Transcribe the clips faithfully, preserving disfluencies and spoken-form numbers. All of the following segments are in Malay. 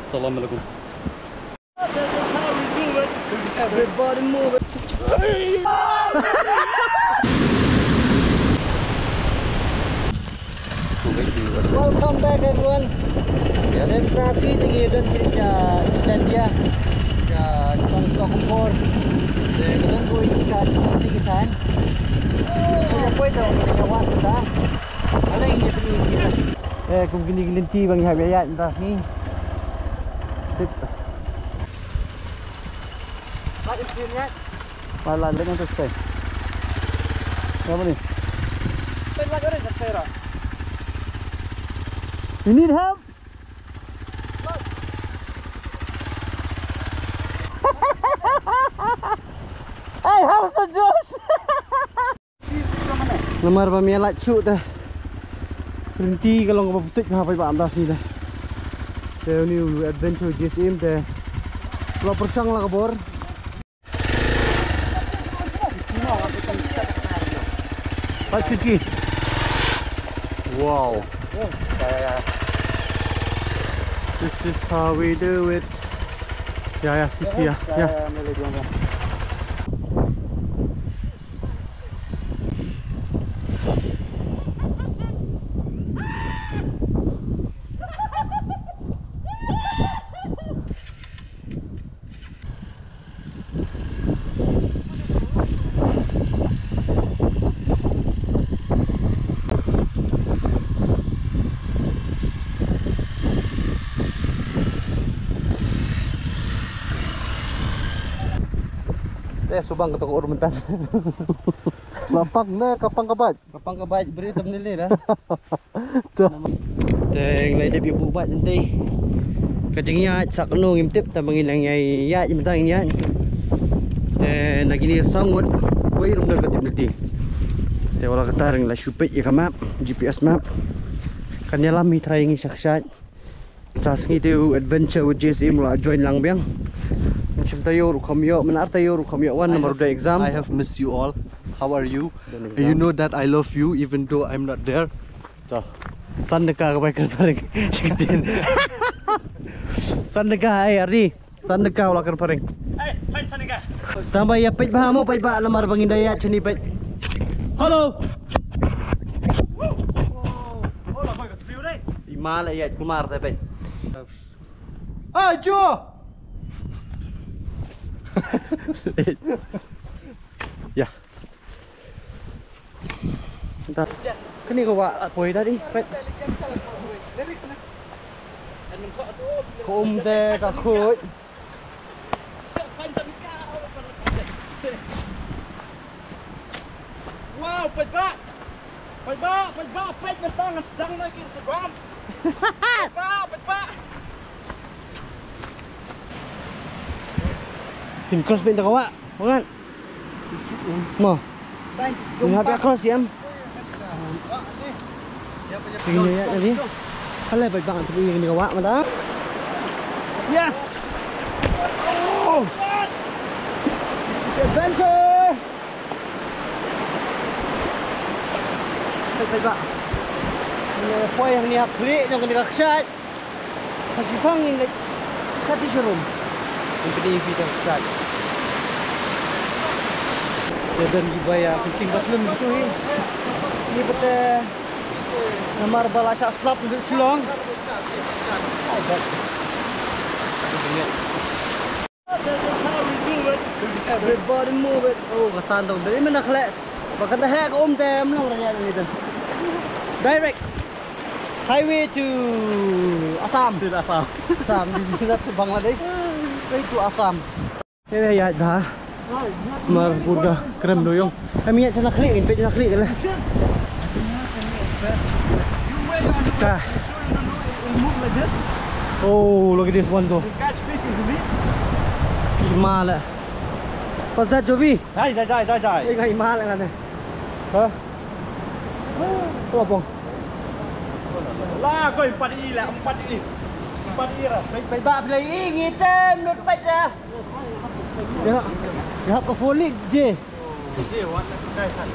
Assalamualaikum. That's how we do it. Everybody move it. Welcome back everyone. Demokrasi tinggi dan cerita Istandia. Ya, sedang sokumpor. Dan menunggu ikat seperti kita. Saya pun tahu kita awak kita. Ada yang dia pergi kita. Eh, kung gini-gilinti bang habiyat entas ni. Tip. Pak istrinya. Malah dengan selesai. Apa ni? Penat orang selesai. You need help? Hey, how's the Josh? Lemar pamialat cuk dah. Berhenti kalau nggak betul apa apa atas ni dah. Saya ni adventure J S M dah. Kalau persang lah kabur. Pak Siski. Wow. This is how we do it. Ya ya, Siski ya. Ya. Eh, subang ke toko urmentan. Lapang na kapang kabat. Kapang kabat beri temnili dah. Tuh. Teng lai debi bubat nanti. Kajingnya sak no ngimtip ta mangilang yai ya imtang ya. Teng lagi ni sangut koi rumdal katip nanti. Te wala katareng la shupet ya map, G P S map. Kan ya lami trying saksat. Tas ngi tu adventure with J S M la join lang biang. Macam tayo rukamyo, menar tayo rukamyo one number the exam. I have missed you all. How are you? You know that I love you even though I'm not there. So, sandeka ka baik paring. Sikitin. Sandeka ay Ardi. Sandeka wala kan paring. Ay, pait sandeka. Tambah ya pait bah mo pait ba lamar bangindaya chini pait. Hello. Oh, la boy, view dai. Imala ya kumar dai pait. Ah, Jo. Ya. Bentar. Kini kau buat apa tadi? Kum teh kakut. Wow, pet bak. Pet bak, pet bak, pet betang sedang lagi Instagram. Pet bak, pet bak. Pin cross pin tak awak, bangat. Mo. Ini habis cross ya. Ini ya tadi. Kalau baik banget tu ini awak mata. Ya. Oh. Adventure. Baik pak. Ini apa yang ni hak beli yang kena kaksyat. Kasih pang ini. Kasih serum. Ini video start. Dan dibayar fifteen batlem gitu ni. Ini betul nomor balasya slap untuk Silong. Everybody move it. Oh, katan tu. Dari mana kelak? Bakat dah hek om tem long raya ni tu. Direct highway to Assam. To Assam. Assam di sini tu Bangladesh. Way to Assam. Ini ya dah. Mar burga krem doyong. Kami ya sana klik, impet sana klik lah. Dah. Oh, look at this one though. Catch fish easily. Himal. What's that, Jovi? Jai, jai, jai, jai, jai. Ini himal kan ni. Hah? Oh, apa? Lah, kau empat i lah, empat i. Empat i lah. Baik, baik, baik. Lagi ngitem, not baik dah. Ya, ya, kau folik je. Je, warna kedai kan.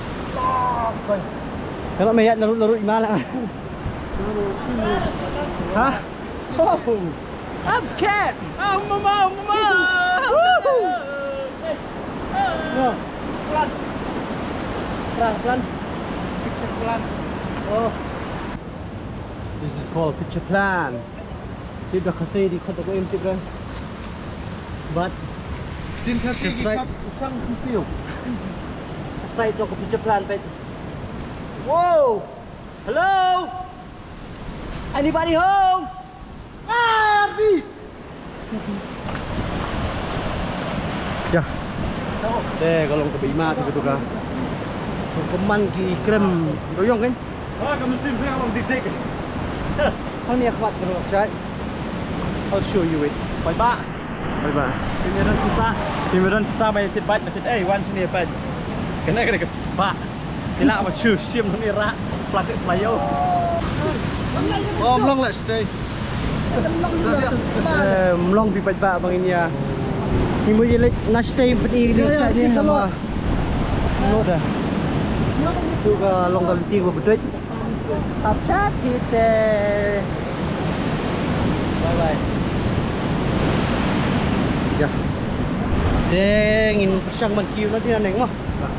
Kalau mayat larut-larut himal lah. Hah? Oh. I'm scared. Ah, mama, mama. No. Pelan. Pelan, pelan. Picture pelan. Oh. This is called picture plan. Tip dah kasi di kota ko tip dah. But Tin kasi Just like- usang sipil. aside to ko picture plan pet. Whoa! Hello? Anybody home? Ah, Arby! Ya. Deh, kalau ke Bima gitu ka. Keman ki krem doyong kan? Ah, kamu sini yang didik. How ni akhwat kalau chat? I'll show you it. Bye bye. Bye bye. Pimiran kisah, pimiran kisah banyak tibat macam eh wan sini apa? Kena kena kesepak. Bila apa cuy, cium ni rak, pelak pelayo. Oh, long let's stay. Eh, melong pi pat bang ini ya. Ni mo yelet na stay pati ni sa ni sama. No dah. Tu ka long kal ti ko betul. Tap chat kita. Bye bye. Ya. Deng in persang man kiu nanti neng mah.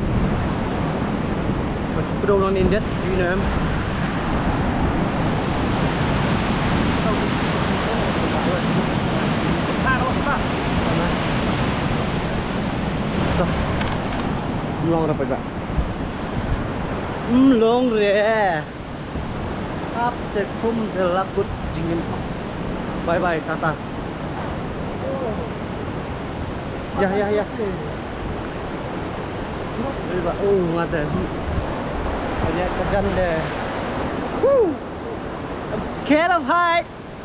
Masuk ke dalam ni det, you know. Long ra pa. Um long re. Ap te kum de lakut jingin. Bye bye tata. Ya ya ya. Bye bye. Oh ngata. Banyak kerjaan deh. Woo. I'm scared of height.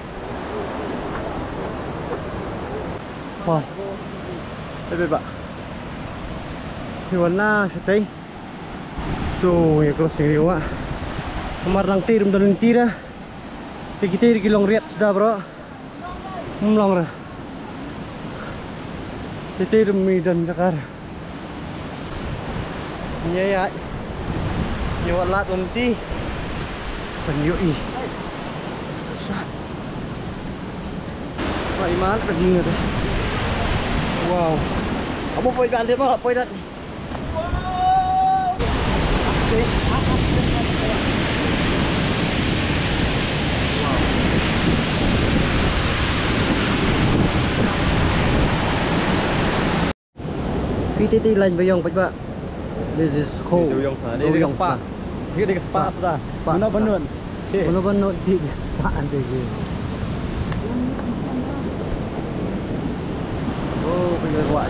Wah. Bye bye. Hewan na siya tay. Tuh, yung crossing ni Wa. Kamarang tirum dalun tira. Tigitir kilong riat sudah bro. Mlong ra. Tirum mi dan jakar. Nyaya. Nyawa lat nanti. Penyui. Sat. Wah, iman kajing ada. Wow. Apa poin kan dia mah poin dah. P T T lain bayang pak. This is cold. Doyong sana. Ini dekat spa. Ini dekat spa sudah. Benar benar. Benar-benar di spa ande je. Oh, punya kuat.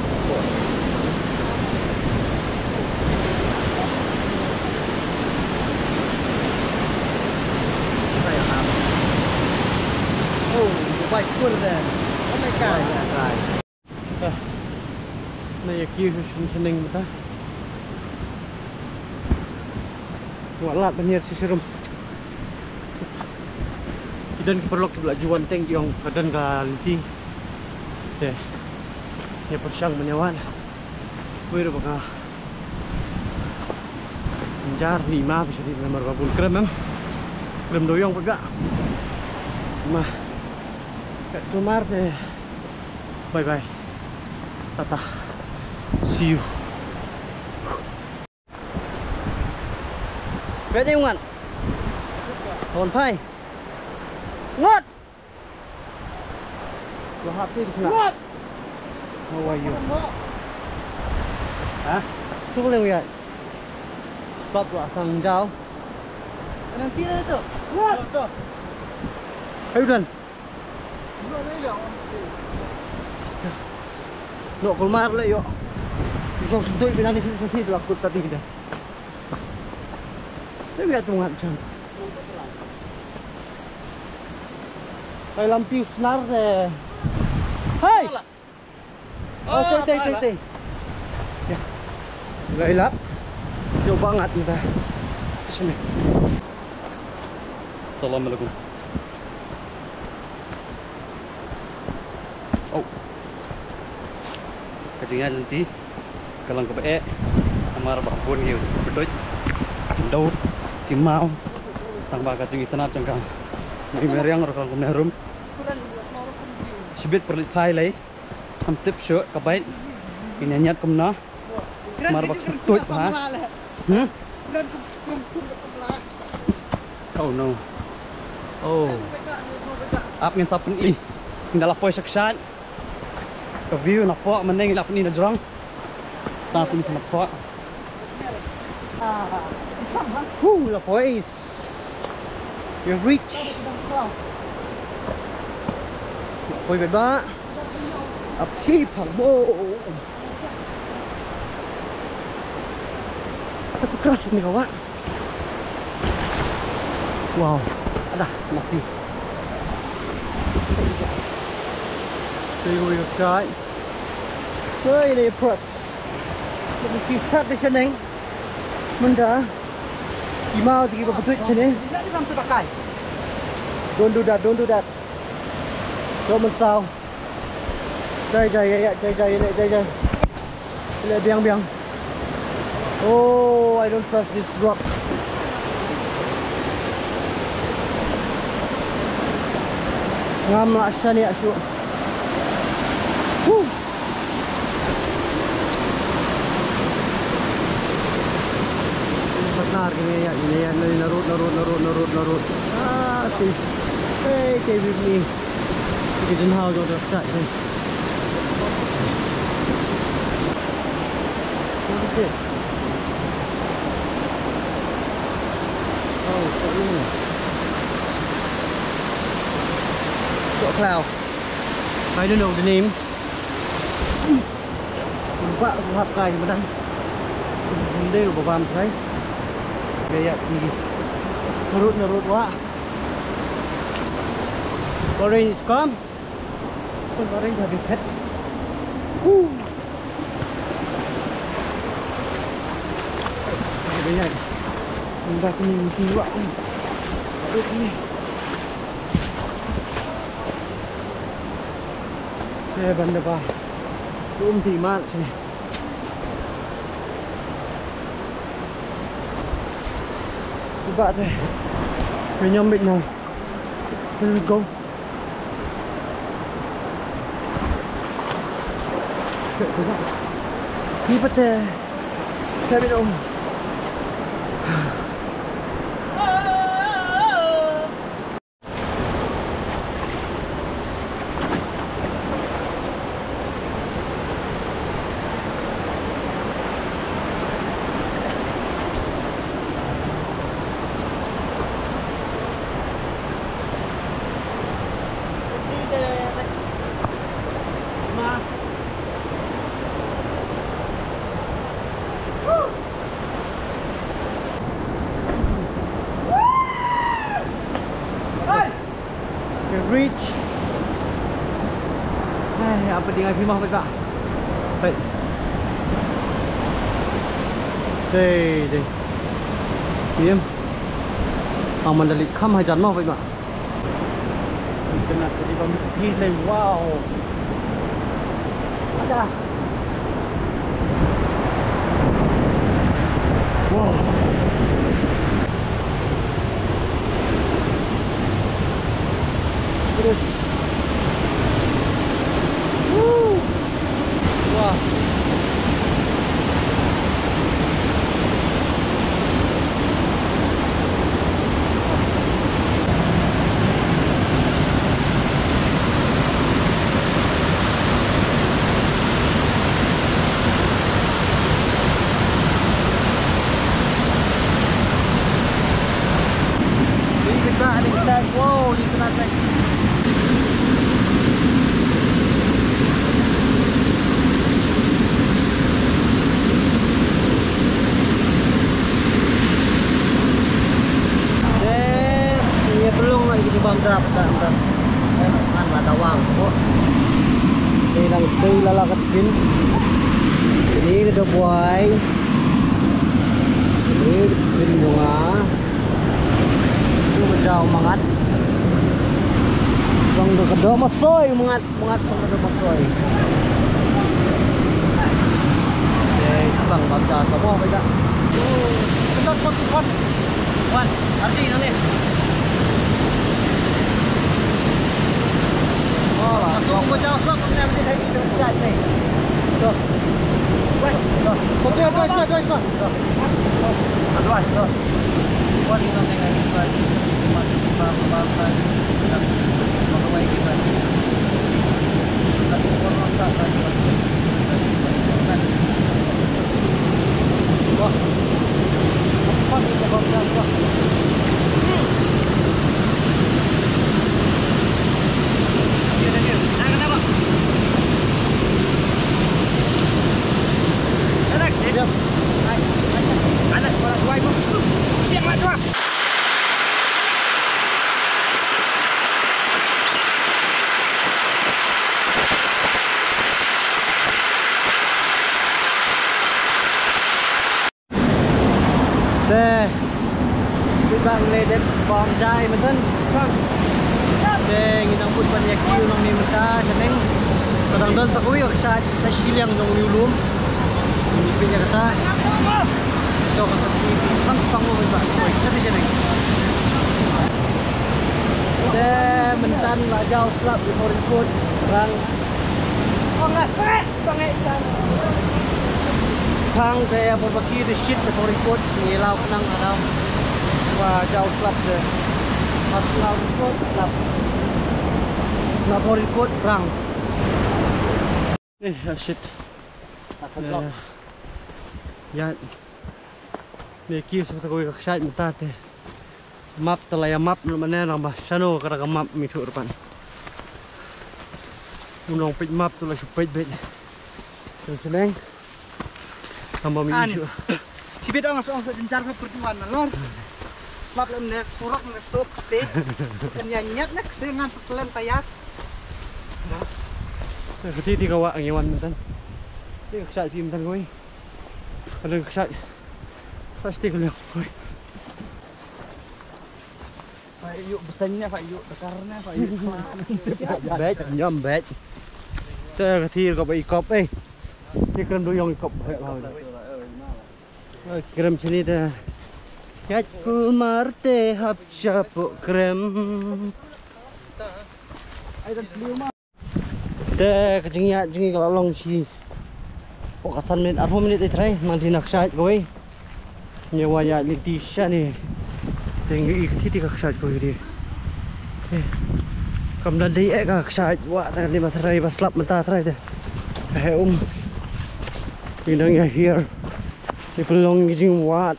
Oh, baik pun dah. Oh my god. Nah, ya kiu seneng mata. Walat banyak si serum. Dan keperluan kebelajuan tank yang kadang ganti. Deh. Ya persang menyawan. Wih, baka. Menjar lima bisa di nomor babul krem em. Krem doyong pega. Mah. Kat kemar deh. Bye bye. Tata. See you. Pwede yung ngan. Tahun pai. Ngot. Lahap sih di What? How are you? Hah? Tu boleh lihat. Stop lah sang jauh. Nanti dah tu. What? Ayo Dan. Nak keluar le yo. Susah sentuh binani susah sih tu aku tadi dah. Tapi ya tunggu macam. Ay lampi senar deh. Hai. Oh, tay tay tay tay. Ya. Enggak hilap. Jauh banget kita. Sini. Assalamualaikum. Oh. Kajingnya nanti kalang kebae amar bakpun gitu. Betul. Daud kimau tambah kajing itanap cangkang. Ini meriang rekang kumnerum. ชีวิตผลิตภัยเลยทำติบเชือกกับใบกินยัดกุมเนาะมาบักสุดตุ้ยฮะฮึโอ้ no โอ้อัพเงินสับเป็นอีกินดาลปอยสักชาติกับวิวนับปะมันเองนับนี่นะจังตาตีสนับปะฮู้ละปอย you rich ปอยไปบ้าอัพชีพผักโบtapi keras ini kawan. Wow, ada masih. Tunggu yuk guys. Hey, ini perut. Jadi kisah di sini. Menda. Imau tiga betul sini. Don't do that, don't do that. Don't mensau. Jai jai ya, jai jai ya, jai jai. Lihat biang biang. Oh, I don't trust this rock. Ngam lah sini asu. Huh. Benar ini ya, ini ya, narut, narut, narut, narut, narut. Ah, si, hey, stay with me. Kitchen house on the side. What is it? Oh, so ini. So cloud. I don't know the name. Lupa hap kai macam. Ini lupa paham saya. Gaya ni. Narut narut wa. Orange is come. Orange habis pet. Uh. Banyak. Dah kini mesti buat ni. Ada ni. Eh benda apa? Belum timat sini. Cuba deh. Penyambit now. Here we go. Ni pada. Tapi dong. Reach. Hai, apa tinggal Fimah tak? Baik. Đây, đây. Diam. Aman dalik kham hai jan mau vậy mà. Kena tadi bang mixi leh. Wow. Ada. Wow. Terus. Woo. Wah. Ini kita ada kita. Wow, ini kena tag. Bang drop dan dan kan lah tawang kok ini lang stay lalakat pin ini ada buai ini pin bunga itu menjauh mangat bang do kedo masoy mangat mangat bang kedo masoy eh bang baca semua baca oh betul satu kon wan arti ini. Oh, jauh sebab aku nak menjadi kita chat ni. Tu. Wait. Tu tu tu tu tu tu. Aduh, tu. Buat ini nak dengan kita. Mati bapa-bapa. Mau baik kita. Tapi orang tak tadi. Wah. Apa ni kau bapa? Đây, các bạn lên đến vòng trai mà thân. Đây, người đang buôn bán nhà kiêu nông niệm ta cho nên có đang đơn sắc quý ở xa xa xí liang nông niu luôn. Ini punya kata. Cho con sắp khăn spang luôn các bạn. Rồi, chắc thế này. Đây, mình tan là jauh slap di Horiput. Rang. Oh, nggak stress, bangai san. Khang saya berbagi di shit di Horiput. Ni lauk nang adam. Wah, jauh slap deh. Pas lauk put slap. Nak Horiput rang. Eh, shit. Uh, yan. Ni kis sa ko ka shot mtate. Map talaya map naman na ba. Sano ka ka map mi tur pan. Unong pit map tu la supit bet. Sen seneng. Tamba mi isu. Sibit ang asong sa dincar ka pertuan na lor. Map lam ne kurok na stop ste. Kanya nyat nak sengan selem tayak. Kati ka wa ang yawan man tan. Ti ka shot pim tan ko. Kalau ka shot. Pasti ko lang. Phải dụ bật nha, phải dụ đặc nha, phải dụ Bet nhom bet. Thế cái thi có bị cọp ấy. Cái krem đôi dòng cọp phải rồi. Krem sini ta. Kat ku marte hap chapo krem. Thế cái chính nhá, chính cái long chi. Pokasan menit, arba menit itu try, nanti nak shot kowe. Nyewa ya Leticia ni. Tinggi ikti ka shot kowe dia. Eh. Kam dan dia ka shot wa tadi mas try bas slap menta try deh. Eh um. Pinang ya here. Di pelong jing wat.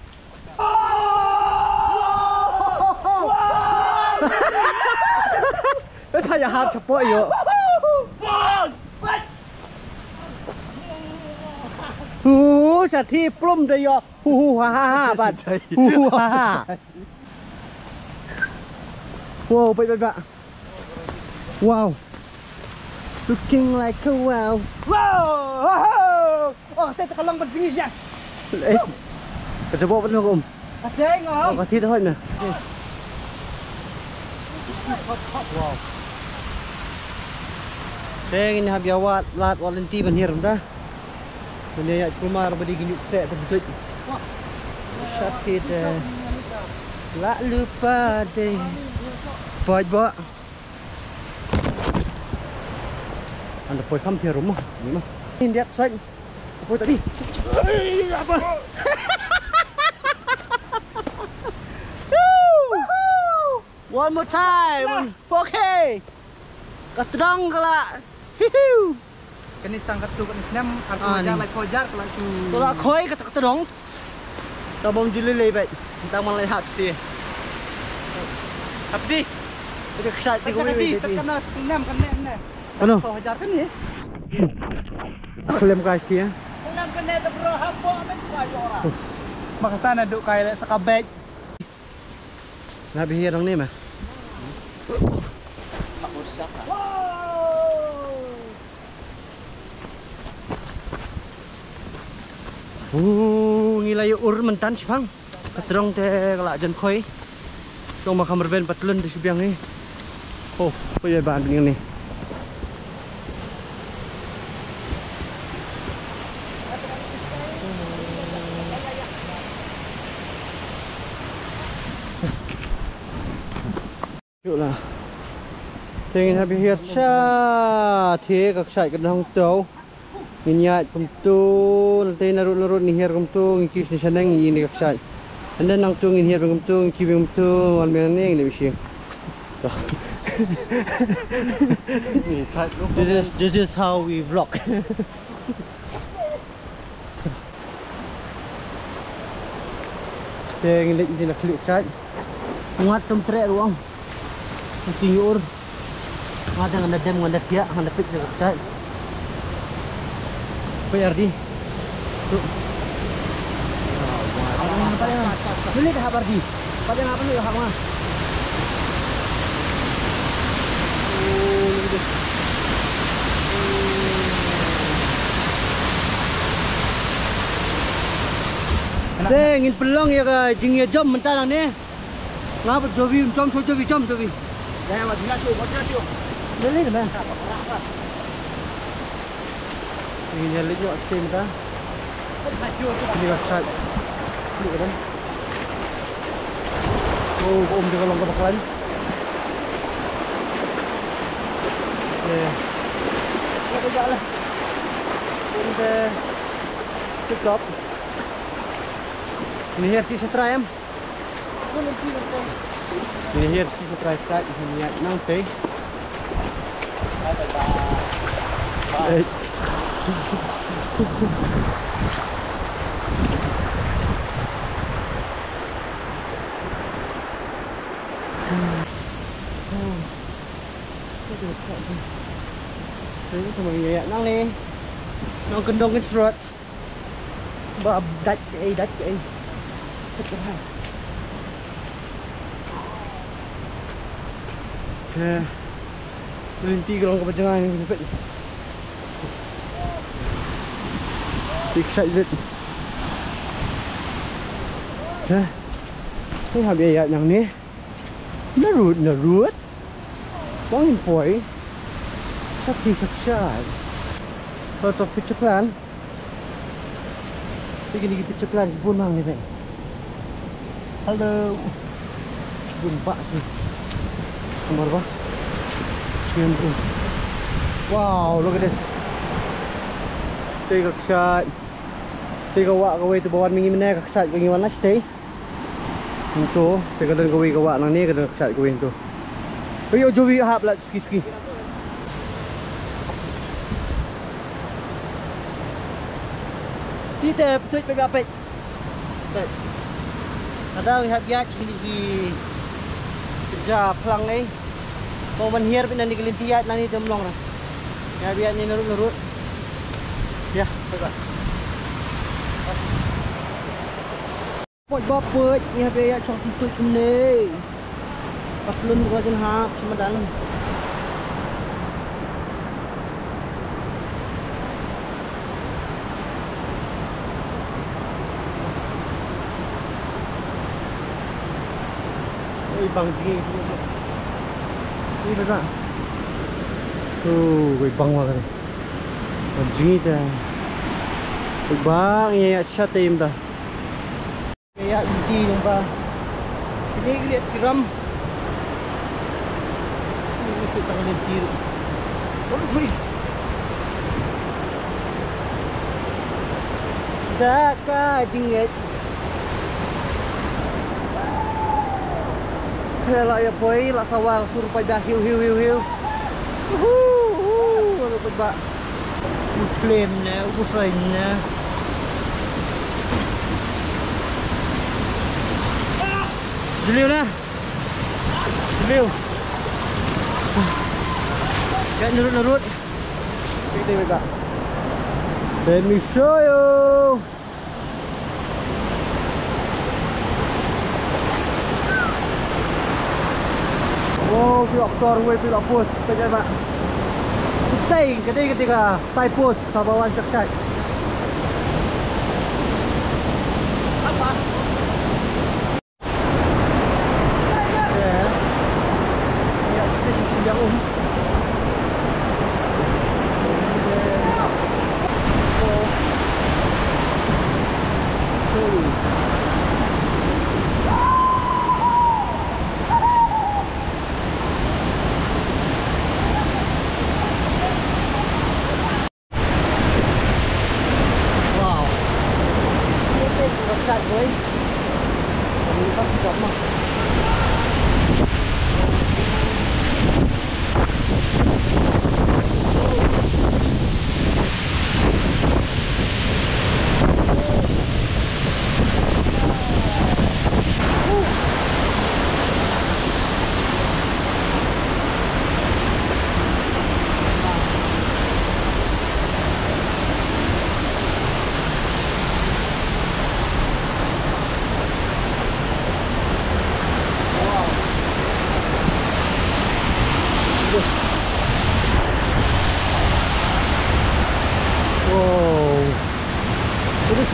Eh pa ya hat cepo yo. Hu sa thi plum đây yo. Hu hu ha ha ha bạn. Hu hu ha ha. Wow, vậy vậy bạn. Wow. Looking like a wow. Wow. Oh, tete ka lang badingi yan. Eh. Kejebok betul om. Kaseng Oh, oh. kasih thôi nè. Wow. Đây ini habis awat lat walenti benhir dah. Ini ya kumar badi ginyuk set terbit. Sakit eh. La lupa deh. Buat buat. Anda pergi kam tiar rumah. Ni mah. Ini lihat saya. Apa tadi? Apa? One more time. Okay. Katrang kala. Hiu. Kanis tangkat tu kanis nem aku Ah, jar ni. like kojar kalau su. Kalau koi kata kata dong. Tabong jilele bet. Kita malai hap sti. Abdi. Kita kesat di Kau koi. ni sekarang nem kan nem ne. Ano? Kau jar kan ni? Klem ka sti ya. Nem kan ne tu bro hapo amen tu ayo orang. Makata na duk kay sa kabeg. Nabi hirang ni mah. Uh, ngilai ur mentan sipang. Katrong te kalak jan koi. So makam berben patlun di subiang ni. Oh, payah bahan begini. Yuk lah. Tingin habi hier cha thế các sải cái hong tàu nhìn nhạt kum tu nanti narut narut ni hier kum tu ngiki ni sanang ini các sải anda nang tu ngin hier kum tu ngiki kum tu wan men ni ni bisi this is this is how we vlog Tingin lek ni nak klik sải ngat tum tre ruang tinggur ada nganda dem nganda pia nganda pik dekat saya P R D tuh ini dah P R D pada apa ni hak mah Deh, ingin pelang ya ke jingnya jam mentah ni. Ngapa jobi jam so jobi jam jobi. Jangan mati nak tu, mati nak tu. Boleh ke mana? Ini nyali juga steam dah. Ini website. Ini kan. Oh, om dia kalau nggak bakalan. Eh, kita kerja lah. Kita cukup. Ini hier sih setra em. Ini hier sih setra kat ini nanti. Bye. Ini sama ya nang ni. Nang kendong ke serut. Ba dat ke dat ke. Eh. Berhenti kalau ke perjalanan ni cepat. Big shot zit. Heh. Ini habis ayat yang ni. Narut narut. Bangin poi. Saksi saksyat. Lots of picture plan. Begini picture plan pun mang ni ben. Halo. Jumpa sih. Nomor bos. Wow, look at this. Take a shot. Take a walk away to bawan mingi mana ka shot kang iwan na stay. Itu, take a dan gawi ka walk nang ni ka dan shot gawin tu. Ayo jowi hap lah suki-suki. Tita petut pegapet. Tet. Ada hap ya cili kerja pelang ni. Mau menhiar pun nanti kelintiat nanti temlong lah. Ya biar ni nurut-nurut. Ya, baiklah. Pot bapet ni habis ya cok tutut ni. Paklun bukan jen hap sama dalam. Oi bang jing. Ini betul. Tuh, gue bang banget. Anjing itu. Bang, ya chat tim dah. Ya inti numpa. Ini lihat kiram. Ini kita akan tir. Oh, free. Dah ka jinget. Kalau ya boy, lah sawah suruh pada hiu hiu hiu hiu. Uhuh, kalau berbak muslimnya, usainya. Jeliu dah. Jeliu. Jangan nurut-nurut. Kita berbak. Let me show you. Oh, pilot tor gue pilot post pejabat pak. Stay ketika ketika stay post sabawan cek apa? Ya, ya sisi jauh.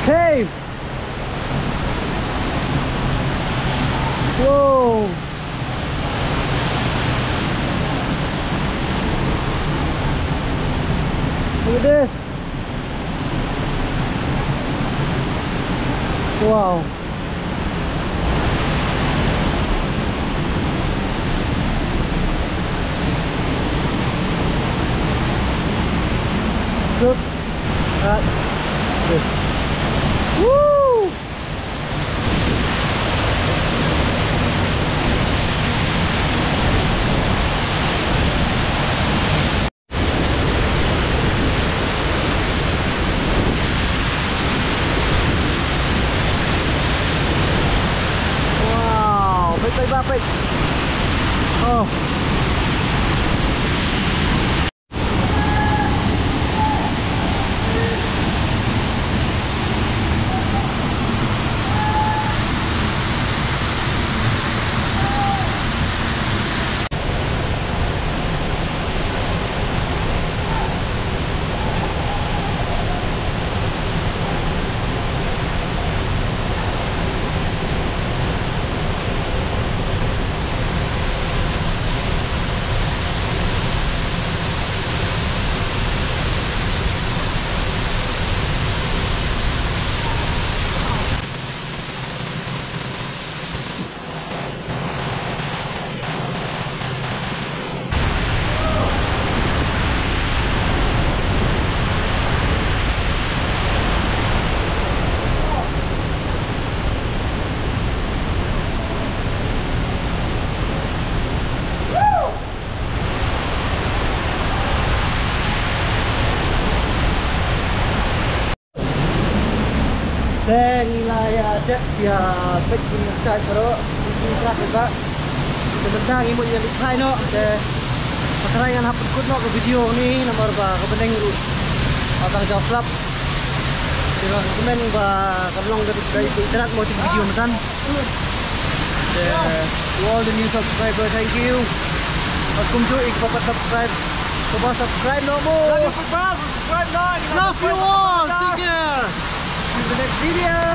Hey! Whoa! Look at this! Wow! Look at this! Woo! Wow! Big, big, big, big! Oh! Dan nilai ada dia baik punya bro. Ini kelas juga. Sebentar ibu jadi kai no. De pasarangan hapus kut no ke video ni nomor ba kepenting atang jawab slap. Kira komen ba kablong dari dari internet mau video mesan. De all the new subscriber, thank you. Welcome to ik papa subscribe. Coba subscribe no more. Subscribe, subscribe, Love you all. Take care. In the next video.